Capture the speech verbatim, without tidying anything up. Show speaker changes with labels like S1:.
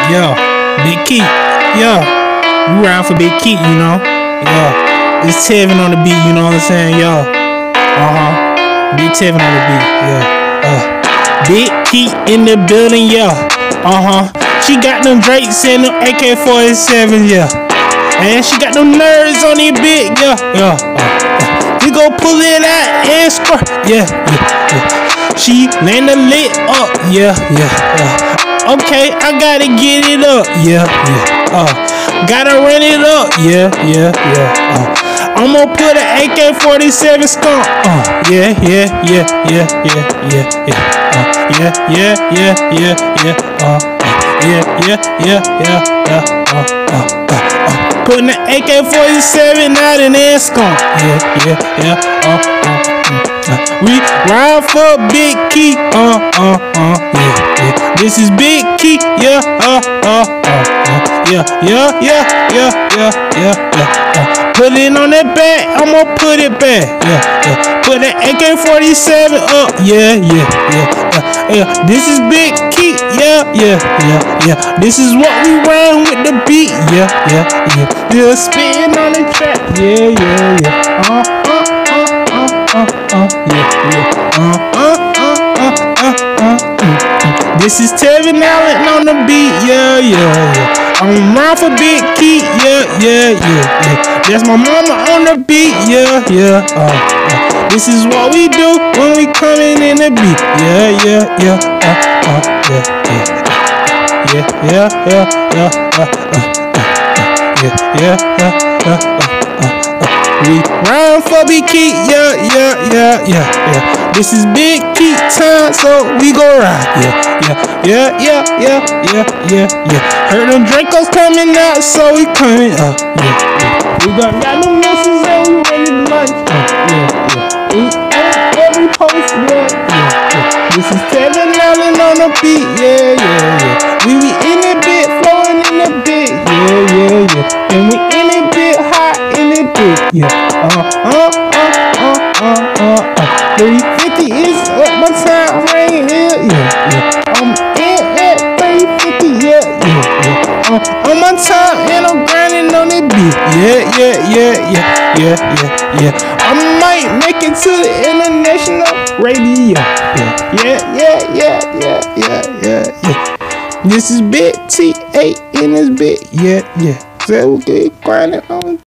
S1: Yeah, Big Keith. Yeah, we round for Big Keith, you know. Yeah, it's Tevin on the beat, you know what I'm saying? Yeah, uh huh. Big Tevin on the beat. Yeah, uh, Big Keith in the building. Yeah, uh huh. She got them Drakes and them A K forty-sevens. Yeah, and she got them nerds on the beat. Yeah, yeah. Uh, uh. We gon' pull it out and squirt. Yeah, yeah, yeah. She land the lit up. Yeah, yeah, yeah. Okay, I gotta get it up, yeah, yeah, uh, gotta run it up, yeah, yeah, yeah, uh, I'm gonna put an A K forty-seven skunk, uh, yeah, yeah, yeah, yeah, yeah, yeah, yeah, uh, yeah, yeah, yeah, yeah, yeah, uh, uh, yeah, yeah, yeah, yeah, yeah, uh, uh, uh, uh, putting the A K forty-seven out in that skunk, yeah, yeah, yeah, uh, uh, uh, we ride for Big Keith, uh, uh, uh, yeah, yeah. This is Big Keith, yeah, uh, uh, uh, uh, yeah, yeah, yeah, yeah, yeah, yeah, yeah. Uh, put it on that back, I'ma put it back, yeah, yeah. Put that A K forty-seven up, yeah, yeah, yeah, yeah, yeah. This is Big Keith, yeah, yeah, yeah, yeah. This is what we run with the beat, yeah, yeah, yeah. Yeah, spitting on the track, yeah, yeah, yeah. Uh, uh, uh, uh, uh, uh, yeah, yeah. Uh, uh, uh, uh, uh, uh, uh. This is Tevin Allen on the beat, yeah, yeah, yeah. I'm around for Big Keith, yeah, yeah, yeah, yeah. That's my mama on the beat, yeah, yeah. Uh, uh. This is what we do when we coming in the beat, yeah, yeah, yeah. Uh, uh, yeah, yeah, yeah, yeah, yeah, yeah, uh, uh, uh, yeah, yeah, yeah, yeah, uh, uh, uh. We round for Big Keith, yeah, yeah, yeah, yeah, yeah. This is Big Keith time, so we go ride, yeah, yeah, yeah, yeah, yeah, yeah, yeah, yeah. Heard them Dracos coming out, so we coming up, yeah, yeah. We got got them misses and we ready to lunch, uh, yeah, yeah. We ain't every post, yeah, yeah, yeah. This is Tevin Allen on the beat, yeah, yeah, yeah. We be in the bit, flowing in the bit, yeah, yeah, yeah. And we in the bit, hot in the bit, yeah. Uh, uh, uh, uh, uh, uh, uh. three fifty is up my time frame, yeah, yeah, yeah. I'm in at three fifty, yeah, yeah, yeah. Uh, on my time and I'm grinding on the beat, yeah, yeah, yeah, yeah, yeah, yeah, yeah. I might make it to the international radio, yeah, yeah, yeah, yeah, yeah, yeah, yeah, yeah. This is Big T eight in this bit, yeah, yeah. So we get grinding on.